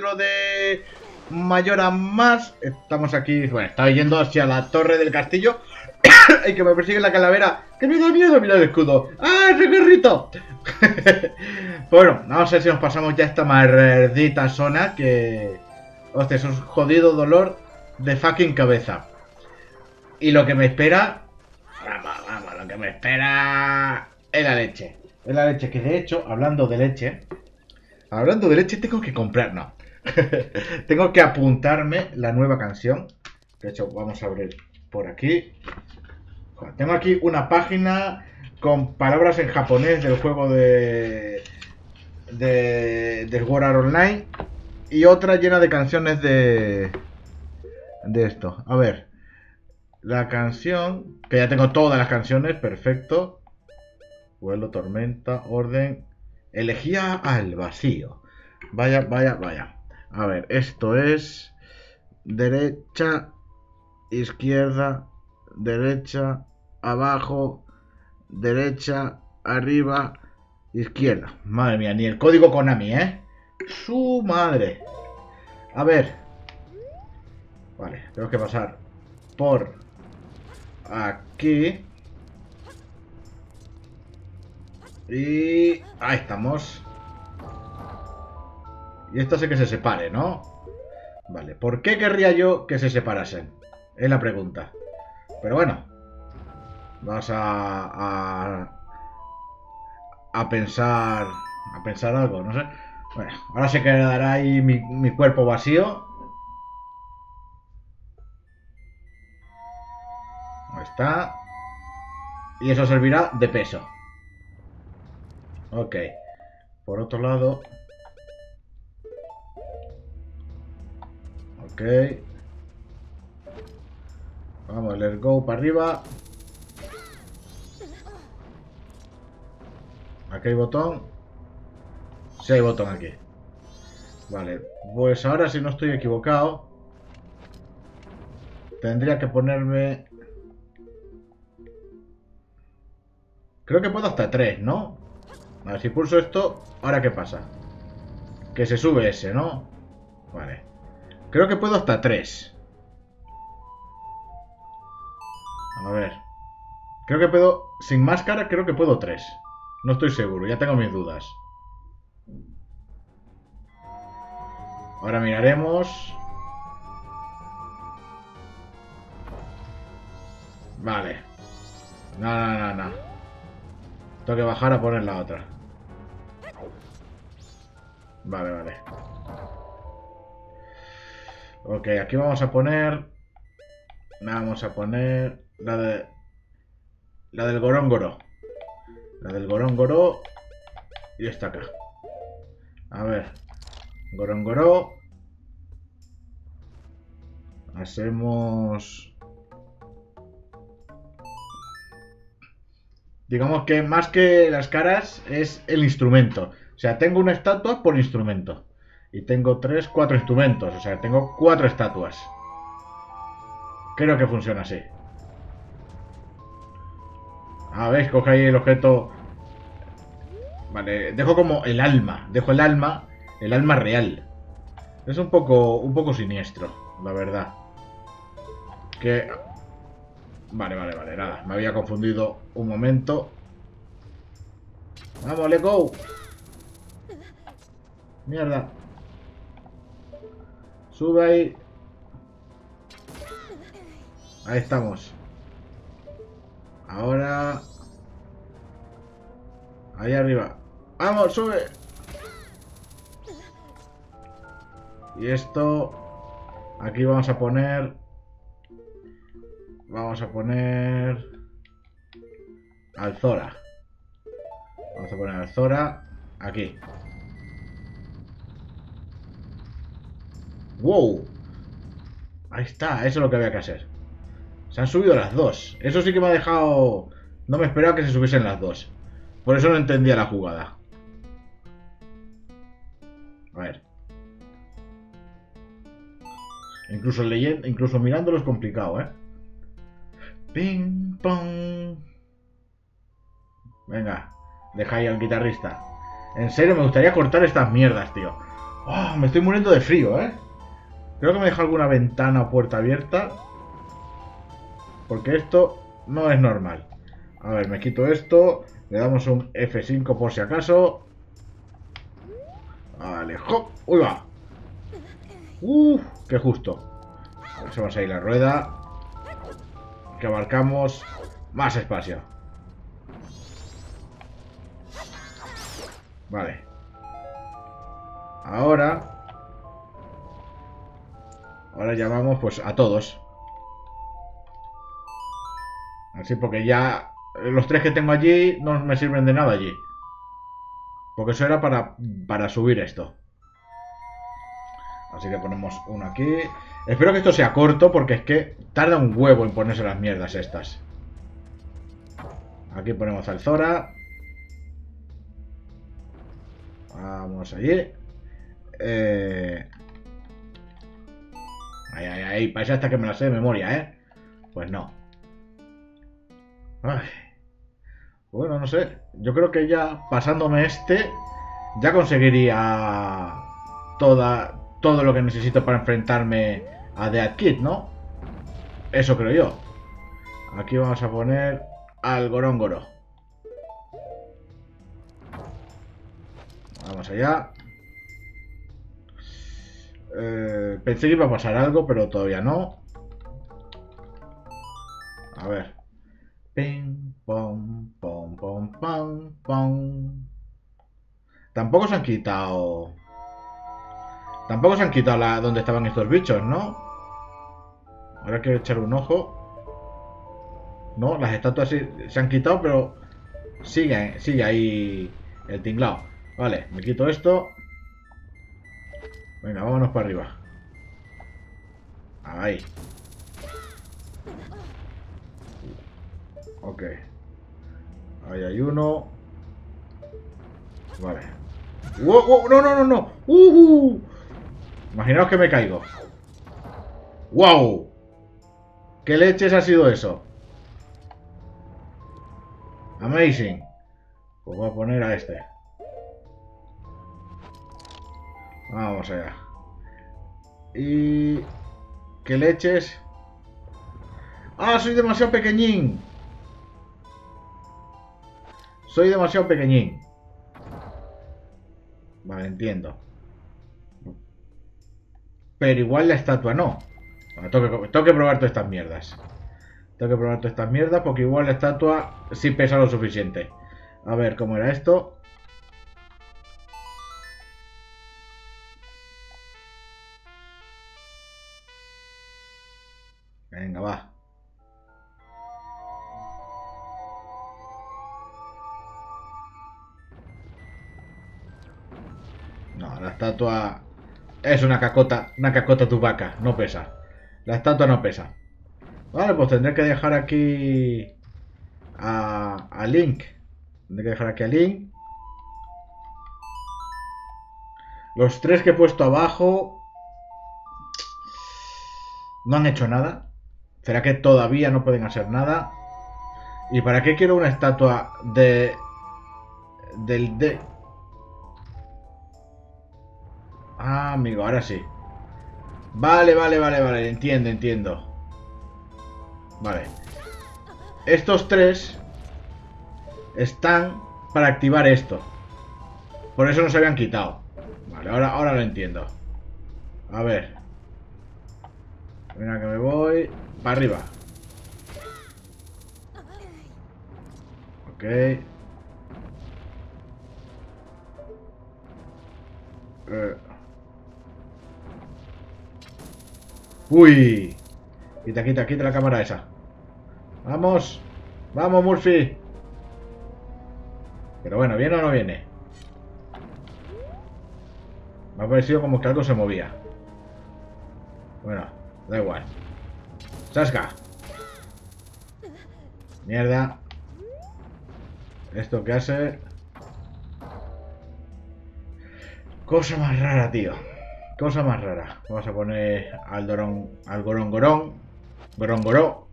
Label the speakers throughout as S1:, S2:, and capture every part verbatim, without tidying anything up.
S1: capítulo de Majora Mask. Estamos aquí, bueno, estaba yendo hacia la torre del castillo. Y que me persigue la calavera. ¡Que me da miedo! Mira el escudo. ¡Ah, ese guerrito! Bueno, vamos a ver si nos pasamos ya esta maldita zona. Que... hostia, es un jodido dolor de fucking cabeza. Y lo que me espera... Vamos, vamos, lo que me espera... es la leche. Es la leche, que de hecho, hablando de leche... Hablando de leche, tengo que comprar... No. Tengo que apuntarme la nueva canción. De hecho, vamos a abrir por aquí. Tengo aquí una página con palabras en japonés del juego de... de... del Sword Art Online. Y otra llena de canciones de... de esto. A ver. La canción... que ya tengo todas las canciones, perfecto. Vuelo, tormenta, orden... elegía al vacío. Vaya, vaya, vaya. A ver, esto es... derecha, izquierda, derecha, abajo, derecha, arriba, izquierda. Madre mía, ni el código Konami, ¿eh? Su madre. A ver. Vale, tengo que pasar por aquí. Y... ahí estamos. Y esto hace que se separe, ¿no? Vale, ¿por qué querría yo que se separasen? Es la pregunta. Pero bueno. Vamos a... a... a pensar... a pensar algo, no sé. Bueno, ahora se quedará ahí mi, mi cuerpo vacío. Ahí está. Y eso servirá de peso. Ok. Por otro lado... ok. Vamos, let's go para arriba. Aquí hay botón. Sí hay botón aquí. Vale, pues ahora si no estoy equivocado, tendría que ponerme... creo que puedo hasta tres, ¿no? A ver, si pulso esto, ¿ahora qué pasa? Que se sube ese, ¿no? Vale. Creo que puedo hasta tres. A ver. Creo que puedo... sin máscara creo que puedo tres. No estoy seguro, ya tengo mis dudas. Ahora miraremos. Vale. No, no, no, no. Tengo que bajar a poner la otra. Vale, vale. Ok, aquí vamos a poner... vamos a poner... la de... la del Goróngoro. La del Goróngoro. Y esta acá. A ver. Goróngoro. Hacemos... digamos que más que las caras es el instrumento. O sea, tengo una estatua por instrumento. Y tengo tres, cuatro instrumentos. O sea, tengo cuatro estatuas. Creo que funciona así. A ver, coge ahí el objeto. Vale, dejo como el alma. Dejo el alma. El alma real. Es un poco, un poco siniestro, la verdad. Que... vale, vale, vale, nada. Me había confundido un momento. ¡Vamos, let's go! Mierda. Sube ahí. Ahí estamos. Ahora... ahí arriba. ¡Vamos, sube! Y esto... aquí vamos a poner... vamos a poner... al Zora. Vamos a poner al Zora aquí. ¡Wow! Ahí está, eso es lo que había que hacer. Se han subido las dos. Eso sí que me ha dejado... no me esperaba que se subiesen las dos. Por eso no entendía la jugada. A ver. Incluso leyendo, incluso mirándolo es complicado, ¿eh? Ping pong. Venga, deja ahí al guitarrista. En serio, me gustaría cortar estas mierdas, tío. Oh, me estoy muriendo de frío, ¿eh? Creo que me deja alguna ventana o puerta abierta. Porque esto no es normal. A ver, me quito esto. Le damos un F cinco por si acaso. Vale, ¡hop! ¡Uy, va! ¡Uf! ¡Qué justo! A ver si vamos a ir la rueda. Que abarcamos más espacio. Vale. Ahora... Ahora llamamos pues a todos. Así porque ya... Los tres que tengo allí no me sirven de nada allí. Porque eso era para, para subir esto. Así que ponemos uno aquí. Espero que esto sea corto porque es que tarda un huevo en ponerse las mierdas estas. Aquí ponemos al Zora. Vamos allí. Eh... Ahí, ahí, ahí. Parece hasta que me la sé de memoria, ¿eh? Pues no. Ay. Bueno, no sé. Yo creo que ya pasándome este, ya conseguiría toda, todo lo que necesito para enfrentarme a Death Kid, ¿no? Eso creo yo. Aquí vamos a poner al Goróngoro. Vamos allá. Eh, pensé que iba a pasar algo, pero todavía no. A ver. Ping, pom, pom, pom, pom, pom. Tampoco se han quitado... Tampoco se han quitado la... donde estaban estos bichos, ¿no? Ahora hay que echar un ojo. No, las estatuas sí se han quitado, pero sigue, sigue ahí el tinglao. Vale, me quito esto. Venga, vámonos para arriba. Ahí. Ok. Ahí hay uno. Vale. ¡Wow, wow! ¡No, no, no, no! ¡Uh! Imaginaos que me caigo. ¡Wow! ¿Qué leches ha sido eso? Amazing. Pues voy a poner a este. Vamos allá. Y... ¿Qué leches? ¡Ah, soy demasiado pequeñín! Soy demasiado pequeñín. Vale, entiendo. Pero igual la estatua no. Bueno, tengo, que, tengo que probar todas estas mierdas. Tengo que probar todas estas mierdas porque igual la estatua sí pesa lo suficiente. A ver, ¿cómo era esto? Venga, va. No, la estatua es una cacota, una cacota tubaca, no pesa. La estatua no pesa. Vale, pues tendré que dejar aquí a, a Link. Tendré que dejar aquí a Link. Los tres que he puesto abajo no han hecho nada. ¿Será que todavía no pueden hacer nada? ¿Y para qué quiero una estatua de... del de... Ah, amigo, ahora sí. Vale, vale, vale, vale, entiendo, entiendo. Vale. Estos tres están para activar esto. Por eso no se habían quitado. Vale, ahora, ahora lo entiendo. A ver. Mira que me voy. Para arriba. Ok. Eh. Uy. Quita, quita, quita la cámara esa. Vamos. Vamos, Murphy. Pero bueno, ¿viene o no viene? Me ha parecido como que algo se movía. Bueno, da igual. ¡Sasca! Mierda. ¿Esto qué hace? Cosa más rara, tío. Cosa más rara. Vamos a poner al dorón, al gorongorón. Gorongoró.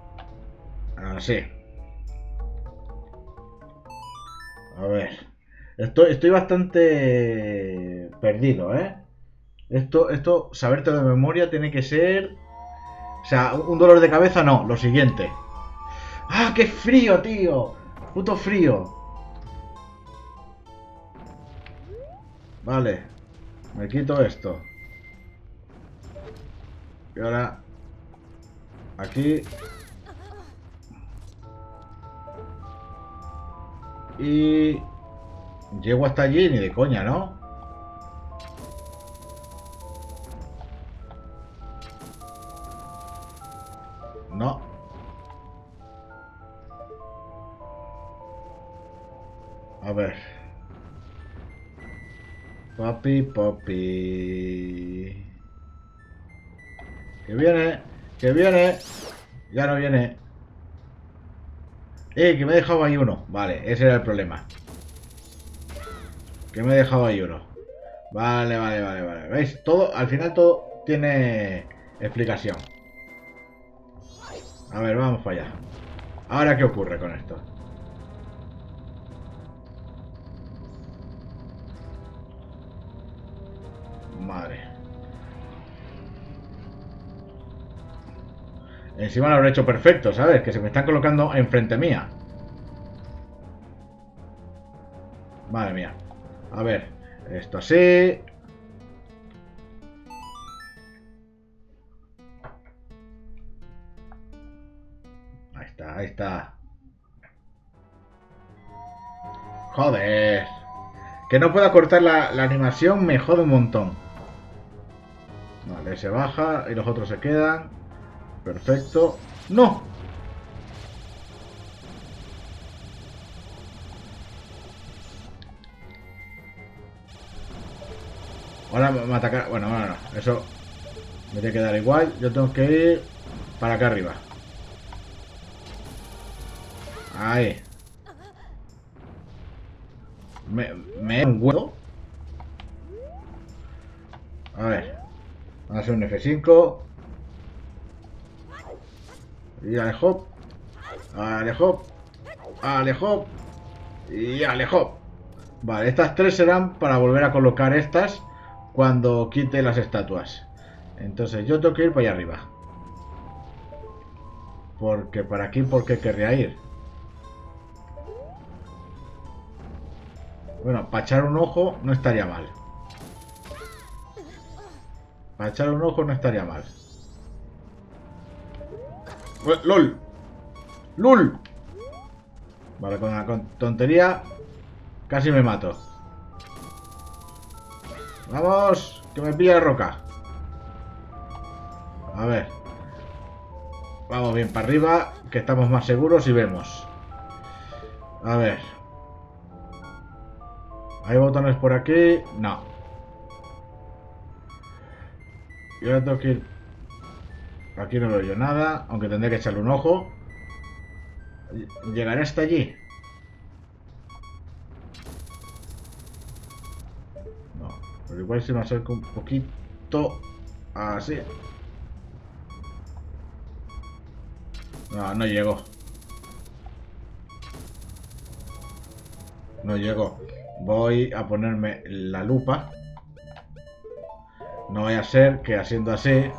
S1: Así. A ver. Estoy, estoy bastante perdido, ¿eh? Esto, esto, sabértelo de memoria tiene que ser... O sea, un dolor de cabeza no, lo siguiente. ¡Ah, qué frío, tío! Puto frío. Vale. Me quito esto. Y ahora... Aquí... Y... Llego hasta allí ni de coña, ¿no? No. A ver. Papi, papi. Que viene, que viene. Ya no viene. Eh, que me he dejado ahí uno. Vale, ese era el problema. Que me he dejado ahí uno. Vale, vale, vale, vale. ¿Veis? Todo, al final todo tiene explicación. A ver, vamos para allá. Ahora, ¿qué ocurre con esto? Madre. Encima lo habré hecho perfecto, ¿sabes? Que se me están colocando enfrente mía. Madre mía. A ver, esto así. Ahí está, ahí está. Joder. Que no pueda cortar la, la animación me jode un montón. Vale, se baja y los otros se quedan. Perfecto. ¡No! Ahora me ataca. Bueno, bueno, no. Eso me tiene que dar igual. Yo tengo que ir para acá arriba. Ahí. Me, me un huevo. A ver. Vamos a hacer un F cinco. Y alejó. Alejó. Alejó. Y alejó. Vale, estas tres serán para volver a colocar estas cuando quite las estatuas. Entonces yo tengo que ir para allá arriba. Porque para aquí, ¿por qué querría ir? Bueno, para echar un ojo no estaría mal. Para echar un ojo no estaría mal. ¡Lol! ¡Lol! Vale, con la tontería casi me mato. ¡Vamos! Que me pilla la roca. A ver. Vamos bien para arriba, que estamos más seguros y vemos. A ver. ¿Hay botones por aquí? No. Y ahora tengo que ir... Aquí no veo yo nada, aunque tendré que echarle un ojo. ¿Llegaré hasta allí? No. Pero igual si me acerco un poquito... Así. No, no llego. No llego. Voy a ponerme la lupa. No vaya a ser que haciendo así...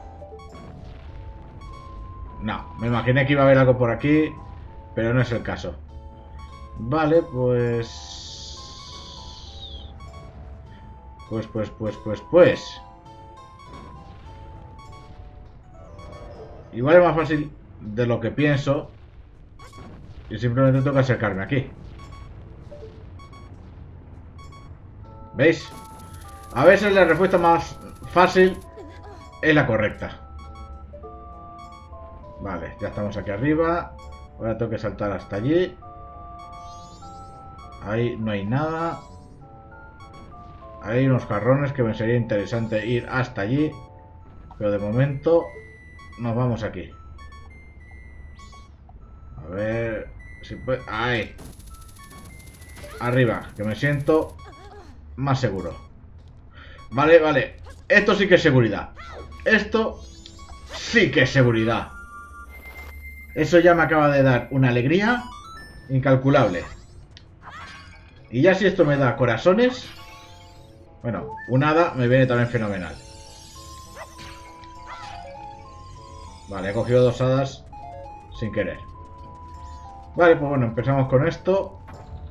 S1: No, me imaginé que iba a haber algo por aquí, pero no es el caso. Vale, pues... Pues, pues, pues, pues, pues... Igual es más fácil de lo que pienso. Y simplemente tengo que acercarme aquí. ¿Veis? A veces la respuesta más fácil es la correcta. Vale, ya estamos aquí arriba. Ahora tengo que saltar hasta allí. Ahí no hay nada. Hay unos jarrones que me sería interesante ir hasta allí. Pero de momento nos vamos aquí. A ver si puede... Ahí. Arriba, que me siento más seguro. Vale, vale. Esto sí que es seguridad. Esto sí que es seguridad. Eso ya me acaba de dar una alegría incalculable. Y ya si esto me da corazones... Bueno, un hada me viene también fenomenal. Vale, he cogido dos hadas sin querer. Vale, pues bueno, empezamos con esto.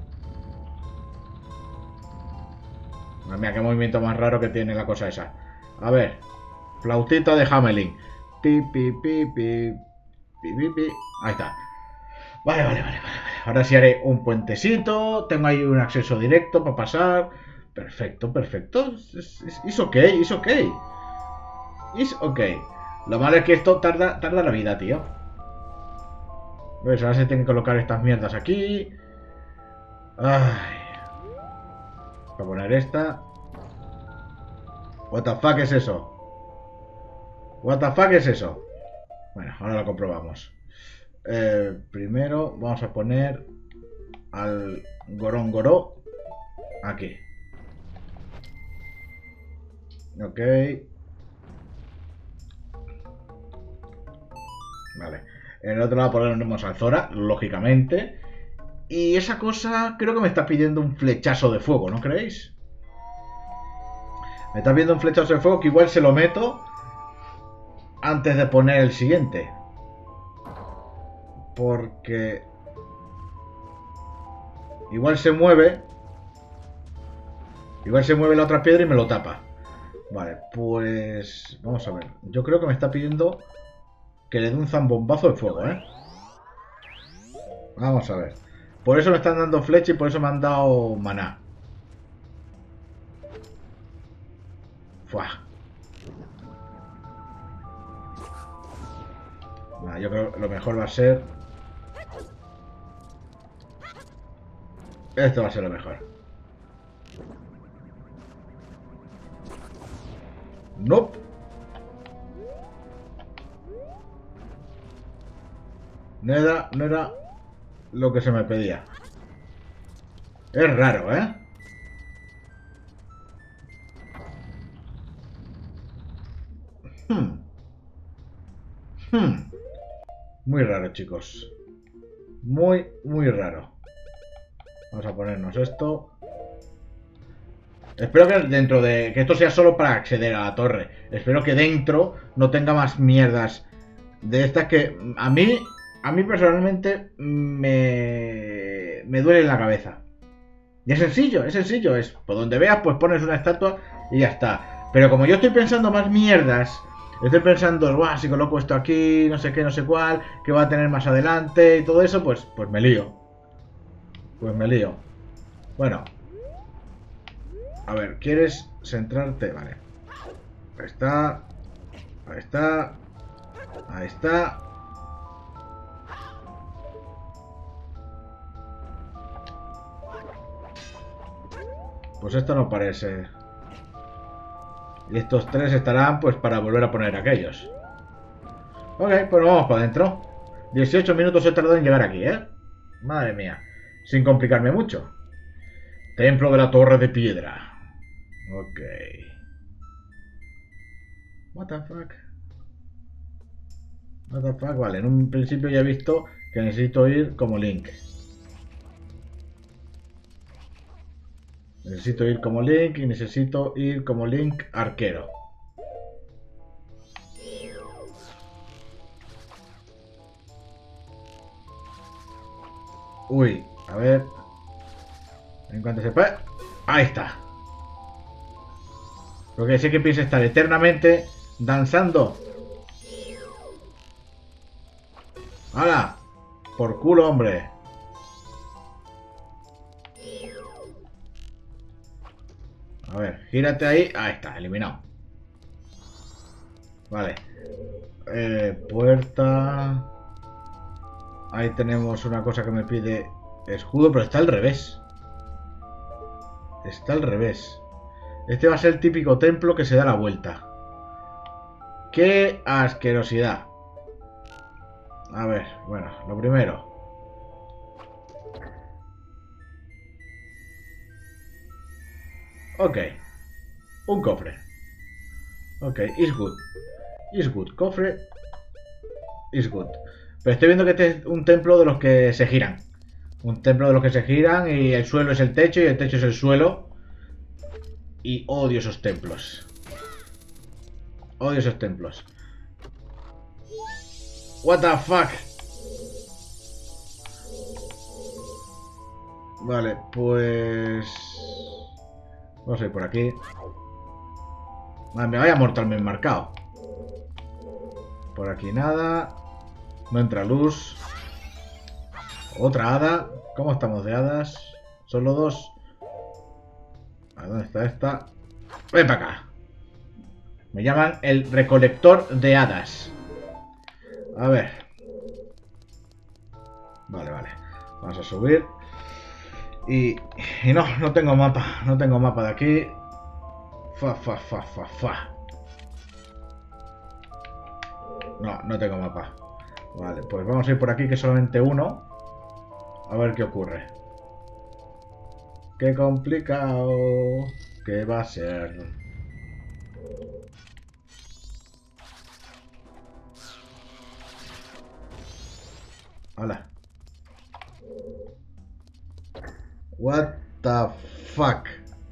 S1: Madre mía, qué movimiento más raro que tiene la cosa esa. A ver, flautita de Hamelin. Pi, pi, pi, pi, pi, pi, pi. Ahí está. Vale, vale, vale, vale. Ahora sí haré un puentecito. Tengo ahí un acceso directo para pasar. Perfecto, perfecto. Es ok, es ok. Es ok. Lo malo es que esto tarda, tarda la vida, tío. ¿Ves? Ahora se tienen que colocar estas mierdas aquí. Ay. Voy a poner esta. What the fuck es eso? What the fuck es eso? Bueno, ahora lo comprobamos. Eh, primero vamos a poner al Gorongoro aquí. Ok. Vale. En el otro lado ponemos al Zora, lógicamente. Y esa cosa creo que me está pidiendo un flechazo de fuego, ¿no creéis? Me está pidiendo un flechazo de fuego que igual se lo meto antes de poner el siguiente. Porque igual se mueve. Igual se mueve la otra piedra y me lo tapa. Vale, pues... Vamos a ver. Yo creo que me está pidiendo que le dé un zambombazo de fuego, ¿eh? Vamos a ver. Por eso me están dando flecha y por eso me han dado maná. Fuah. Nah, yo creo que lo mejor va a ser... Esto va a ser lo mejor. Nope. No era, no era lo que se me pedía. Es raro, ¿eh? Hmm. Hmm. Muy raro, chicos. Muy, muy raro. Vamos a ponernos esto. Espero que dentro de... Que esto sea solo para acceder a la torre. Espero que dentro no tenga más mierdas de estas que a mí... A mí personalmente me... Me duele en la cabeza. Y es sencillo, es sencillo. Es por donde veas, pues pones una estatua y ya está. Pero como yo estoy pensando más mierdas... Estoy pensando, Buah, si coloco esto aquí, no sé qué, no sé cuál, que va a tener más adelante y todo eso, pues, pues me lío. Pues me lío. Bueno. A ver, ¿quieres centrarte? Vale. Ahí está. Ahí está. Ahí está. Pues esto no parece. Y estos tres estarán pues para volver a poner aquellos. Ok, pues vamos para adentro. dieciocho minutos he tardado en llegar aquí, ¿eh? Madre mía. Sin complicarme mucho. Templo de la Torre de Piedra. Ok. What the fuck. What the fuck. Vale, en un principio ya he visto que necesito ir como Link. Necesito ir como Link y necesito ir como Link arquero. Uy, a ver. En cuanto se pueda. Ahí está. Porque sé que piensa estar eternamente danzando. ¡Hala! Por culo, hombre. A ver, gírate ahí. Ahí está, eliminado. Vale. Eh, puerta. Ahí tenemos una cosa que me pide escudo, pero está al revés. Está al revés. Este va a ser el típico templo que se da la vuelta. ¡Qué asquerosidad! A ver, bueno, lo primero. Ok. Un cofre. Ok, is good. Is good. Cofre. Is good. Pero estoy viendo que este es un templo de los que se giran. Un templo de los que se giran y el suelo es el techo y el techo es el suelo. Y odio esos templos. Odio esos templos. What the fuck. Vale, pues... vamos a ir por aquí. Vale, me vaya mortalmente marcado. Por aquí nada. No entra luz. Otra hada. ¿Cómo estamos de hadas? Solo dos. ¿A dónde está esta? Ven para acá. Me llaman el recolector de hadas. A ver. Vale, vale. Vamos a subir. Y, y no, no tengo mapa. No tengo mapa de aquí. Fa, fa, fa, fa, fa. No, no tengo mapa. Vale, pues vamos a ir por aquí, que es solamente uno. A ver qué ocurre. Qué complicado que va a ser. Hola. What the fuck.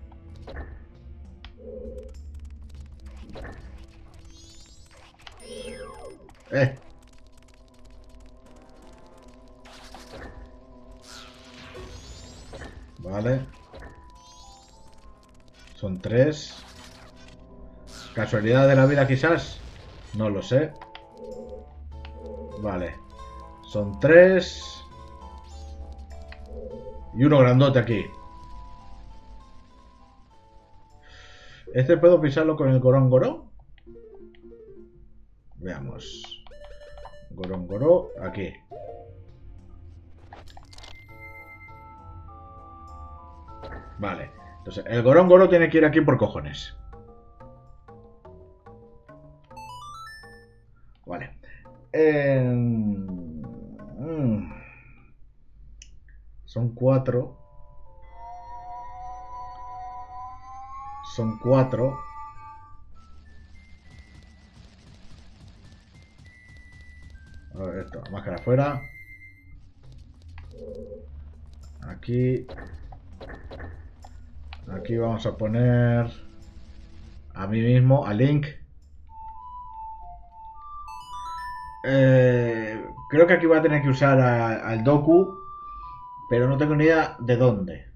S1: Eh. Vale. Son tres. ¿Casualidad de la vida quizás? No lo sé. Vale. Son tres. Y uno grandote aquí. ¿Este puedo pisarlo con el gorón goró? Veamos. Gorón goró, aquí. Vale. Entonces, el gorón goró tiene que ir aquí por cojones. Vale. Eh... Mm. Son cuatro. Son cuatro. A ver, esto, máscara afuera. Aquí. Aquí vamos a poner a mí mismo, a Link. Eh, creo que aquí voy a tener que usar a, al Doku, pero no tengo ni idea de dónde.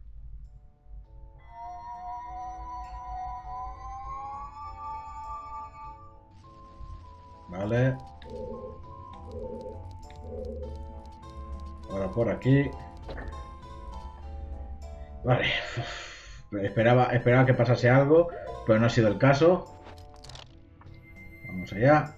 S1: Vale. Ahora por aquí. Vale. Esperaba, esperaba que pasase algo, pero no ha sido el caso. Vamos allá.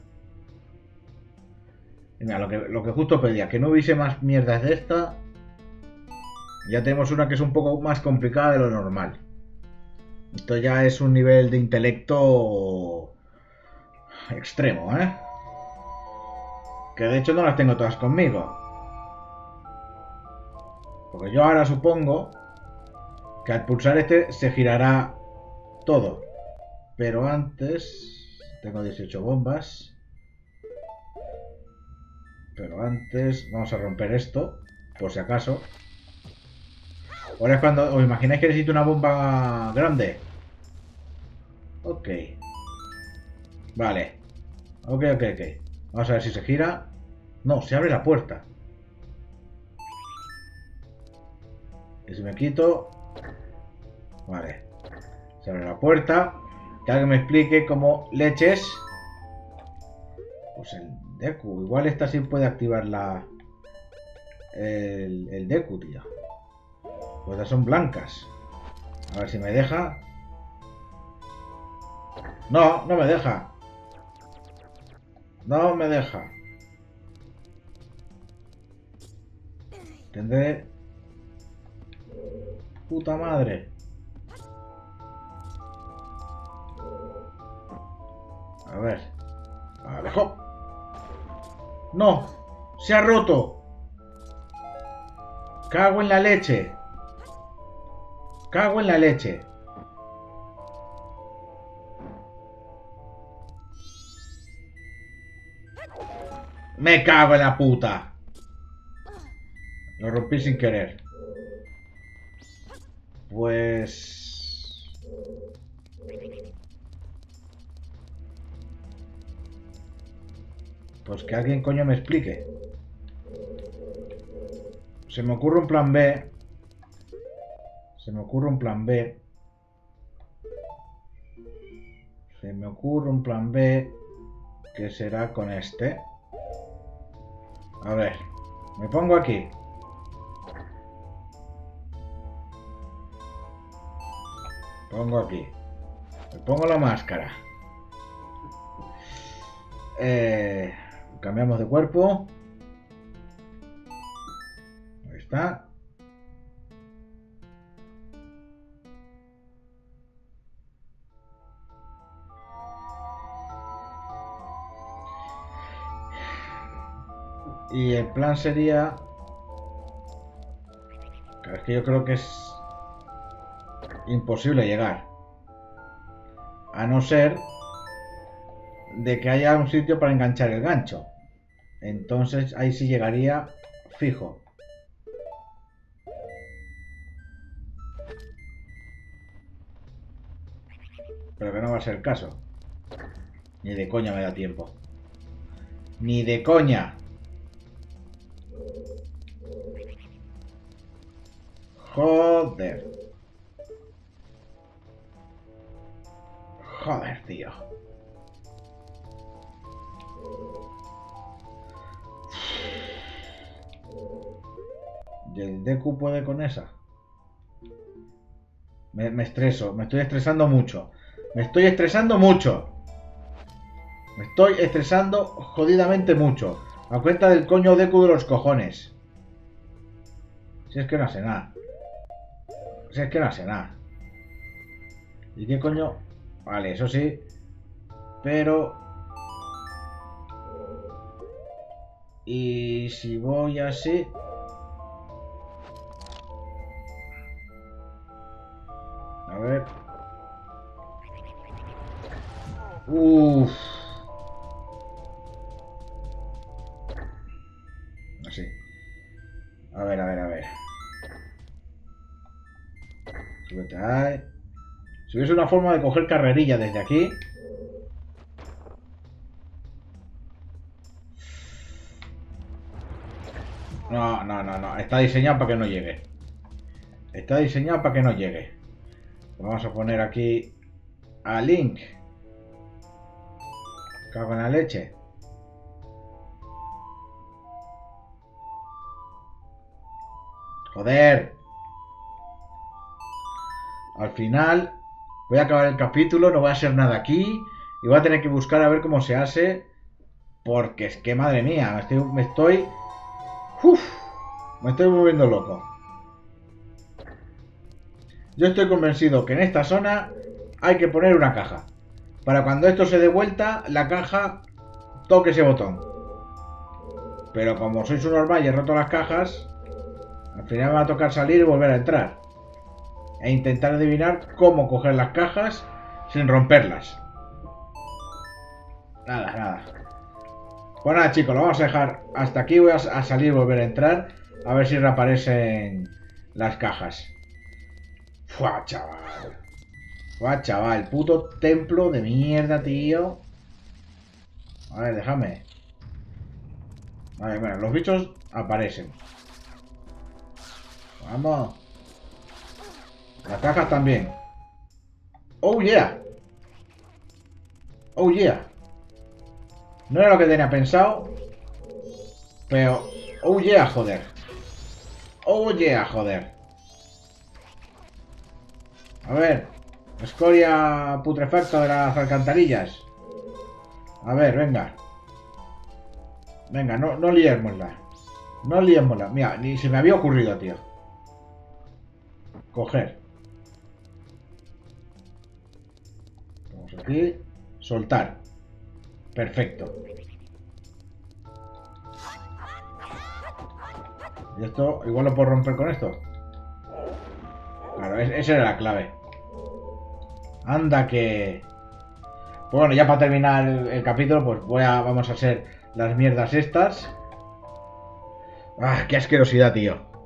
S1: Y mira, lo que, lo que justo pedía, que no hubiese más mierdas de esta. Ya tenemos una que es un poco más complicada de lo normal. Esto ya es un nivel de intelecto extremo, ¿eh? Que de hecho no las tengo todas conmigo. Porque yo ahora supongo que al pulsar este se girará todo. Pero antes... tengo dieciocho bombas. Pero antes vamos a romper esto, por si acaso. Ahora es cuando... ¿os imagináis que necesito una bomba grande? Ok. Vale. Ok, ok, ok. Vamos a ver si se gira. No, se abre la puerta. Y si me quito... Vale. Se abre la puerta. Que alguien me explique cómo leches... Pues el Deku. Igual esta sí puede activar la... El, el Deku, tío. Pues estas son blancas. A ver si me deja. No, no me deja. No me deja. Tendré... Puta madre. A ver. ¡Alejo! ¡No! ¡Se ha roto! ¡Cago en la leche! ¡Cago en la leche! ¡Me cago en la puta! Lo rompí sin querer. Pues... Pues que alguien coño me explique. Se me ocurre un plan B. Se me ocurre un plan B. Se me ocurre un plan B. Que será con este. A ver. Me pongo aquí. Pongo aquí. Me pongo la máscara. Eh, cambiamos de cuerpo. Ahí está. Y el plan sería... Es que yo creo que es imposible llegar. A no ser de que haya un sitio para enganchar el gancho. Entonces ahí sí llegaría fijo. Pero que no va a ser el caso. Ni de coña me da tiempo. Ni de coña. Joder. Joder, tío. ¿Y el Deku puede con esa? Me, me estreso, me estoy estresando mucho. Me estoy estresando mucho. Me estoy estresando jodidamente mucho. A cuenta del coño Deku de los cojones. Si es que no hace nada. Si es que no hace nada. ¿Y qué coño? Vale, eso sí. Pero... Y si voy así... A ver... Uff. Así. A ver, a ver, a ver. Súbete ahí. Si hubiese una forma de coger carrerilla desde aquí. No, no, no, no. Está diseñado para que no llegue. Está diseñado para que no llegue. Vamos a poner aquí a Link. Cago en la leche. Joder. Al final voy a acabar el capítulo, no voy a hacer nada aquí y voy a tener que buscar a ver cómo se hace, porque es que madre mía, me estoy me estoy uf, me estoy volviendo loco. Yo estoy convencido que en esta zona hay que poner una caja para cuando esto se dé vuelta, la caja toque ese botón. Pero como soy su normal y he roto las cajas, al final me va a tocar salir y volver a entrar e intentar adivinar cómo coger las cajas sin romperlas. Nada, nada. Pues nada, chicos, lo vamos a dejar hasta aquí. Voy a, a salir y volver a entrar a ver si reaparecen las cajas. Fua, chaval. Fua, chaval. Puto templo de mierda, tío. A ver, déjame. Vale, bueno, los bichos aparecen. Vamos. Las cajas también. Oh yeah. Oh yeah. No era lo que tenía pensado. Pero... Oh yeah, joder. Oh yeah, joder. A ver. Escoria putrefacta de las alcantarillas. A ver, venga. Venga, no, no liémosla. No liémosla. Mira, ni se me había ocurrido, tío. Coger. Vamos aquí. Soltar. Perfecto. Y esto igual lo puedo romper con esto. Claro, esa era la clave. Anda que... Pues bueno, ya para terminar el, el capítulo, pues voy a, vamos a hacer las mierdas estas. Ah, qué asquerosidad, tío.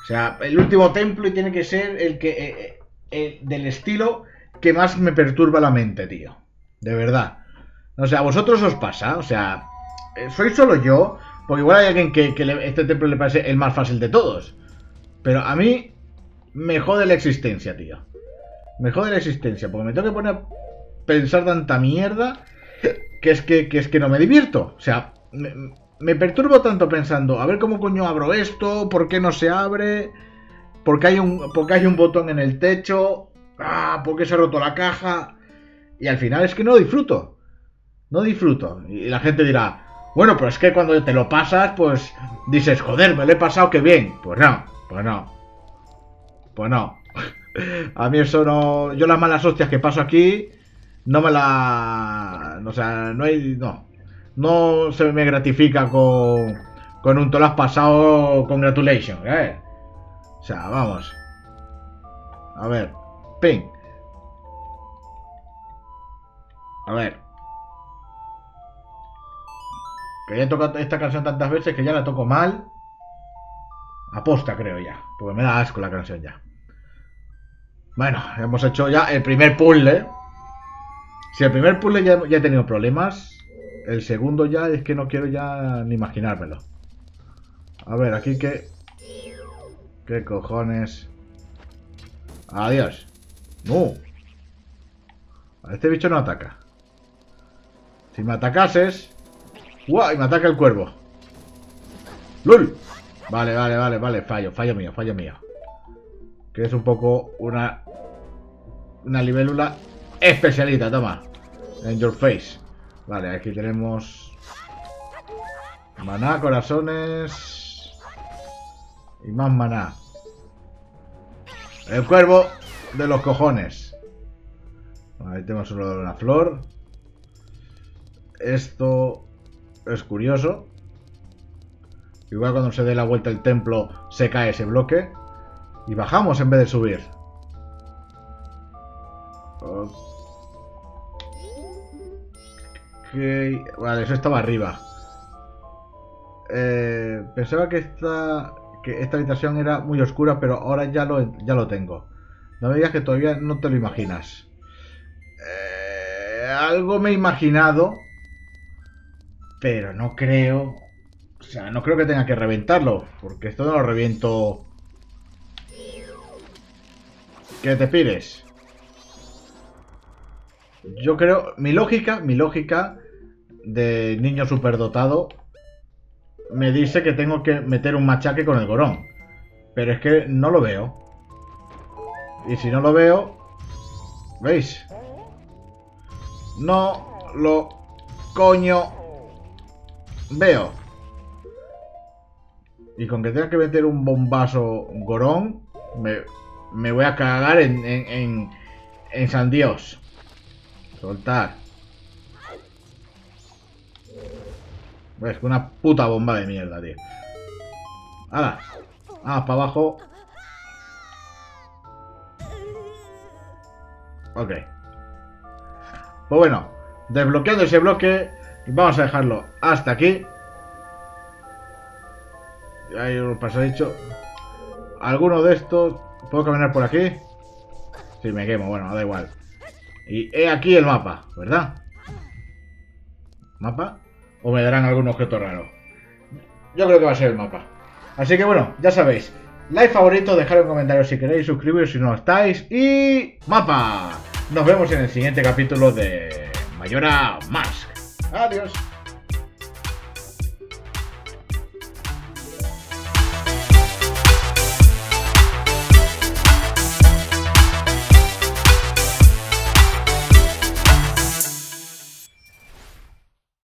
S1: O sea, el último templo y tiene que ser el que eh, eh, del estilo que más me perturba la mente, tío. De verdad. O sea, ¿a vosotros os pasa? O sea, ¿soy solo yo? Porque igual hay alguien que, que le, este templo le parece el más fácil de todos. Pero a mí me jode la existencia, tío. Me jode la existencia, porque me tengo que poner a pensar tanta mierda que es que, que, es que no me divierto. O sea, me, me perturbo tanto pensando, a ver cómo coño abro esto, por qué no se abre, por qué hay un, por qué hay un botón en el techo, ah, por qué se ha roto la caja. Y al final es que no disfruto. No disfruto. Y la gente dirá, bueno, pero es que cuando te lo pasas, pues dices, joder, me lo he pasado, qué bien. Pues no, pues no. Pues no. A mí eso no... Yo las malas hostias que paso aquí, no me la... O sea, no hay... No. No se me gratifica con... Con un te lo has pasado, congratulations, ¿eh? O sea, vamos. A ver. Ping. A ver. Que ya he tocado esta canción tantas veces que ya la toco mal. Aposta, creo ya. Porque me da asco la canción ya. Bueno, hemos hecho ya el primer puzzle. Si el primer puzzle ya, ya he tenido problemas, el segundo ya es que no quiero ya ni imaginármelo. A ver, aquí que... ¿Qué cojones? Adiós. No. Este bicho no ataca. Si me atacases... ¡Guau! Y me ataca el cuervo. ¡Lul! Vale, vale, vale, vale. Fallo, fallo mío, fallo mío. Que es un poco una... Una libélula especialita, toma. En your face. Vale, aquí tenemos... Maná, corazones... Y más maná. El cuervo de los cojones. Ahí tenemos solo una flor. Esto es curioso. Igual cuando se dé la vuelta al templo se cae ese bloque. Y bajamos en vez de subir. Okay. Vale, eso estaba arriba. Eh, pensaba que esta, que esta habitación era muy oscura, pero ahora ya lo, ya lo tengo. No me digas que todavía no te lo imaginas. Eh, algo me he imaginado, pero no creo... O sea, no creo que tenga que reventarlo, porque esto no lo reviento... ¿Qué te pides? Yo creo... Mi lógica, mi lógica de niño superdotado me dice que tengo que meter un machaque con el gorón. Pero es que no lo veo. Y si no lo veo... ¿Veis? No lo coño veo. Y con que tenga que meter un bombazo gorón, me, me voy a cagar en, en, en, en San Dios. Soltar. Es una puta bomba de mierda, tío. ¡Hala! Ah, para abajo. Ok. Pues bueno, desbloqueando ese bloque, vamos a dejarlo hasta aquí. Hay un pasadicho. ¿Alguno de estos? ¿Puedo caminar por aquí? Sí, me quemo, bueno, da igual. Y he aquí el mapa, ¿verdad? ¿Mapa? ¿O me darán algún objeto raro? Yo creo que va a ser el mapa. Así que bueno, ya sabéis. Like, favorito, dejar un comentario si queréis, suscribiros si no estáis. Y... ¡mapa! Nos vemos en el siguiente capítulo de Majora Mask. Adiós.